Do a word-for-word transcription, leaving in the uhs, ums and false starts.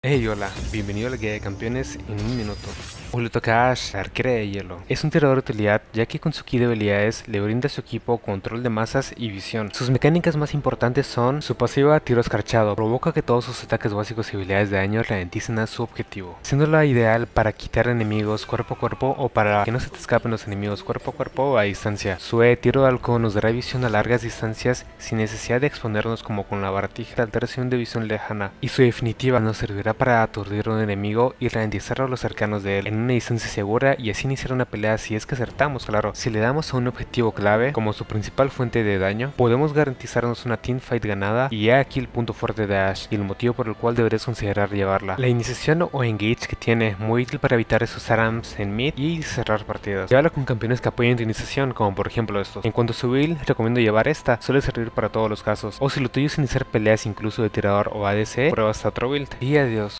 Hey, hola, bienvenido a la guía de campeones en un minuto. Hoy le toca a Ash, la arquera de hielo. Es un tirador de utilidad ya que con su ki de habilidades le brinda a su equipo control de masas y visión. Sus mecánicas más importantes son su pasiva tiro escarchado, provoca que todos sus ataques básicos y habilidades de daño ralenticen a su objetivo, siendo la ideal para quitar enemigos cuerpo a cuerpo o para que no se te escapen los enemigos cuerpo a cuerpo o a distancia. Su E tiro de halcón nos dará visión a largas distancias sin necesidad de exponernos como con la baratija de alteración de visión lejana, y su definitiva nos servirá para aturdir a un enemigo y ralentizar a los cercanos de él en una distancia segura y así iniciar una pelea si es que acertamos, claro. Si le damos a un objetivo clave como su principal fuente de daño, podemos garantizarnos una teamfight ganada, y he aquí el punto fuerte de Ash y el motivo por el cual deberías considerar llevarla. La iniciación o engage que tiene, muy útil para evitar esos ARAMs en mid y cerrar partidas. Llévala con campeones que apoyen tu iniciación, como por ejemplo estos. En cuanto a su build, recomiendo llevar esta, suele servir para todos los casos. O si lo tuyo es iniciar peleas incluso de tirador o A D C, prueba hasta otro build. Y adiós.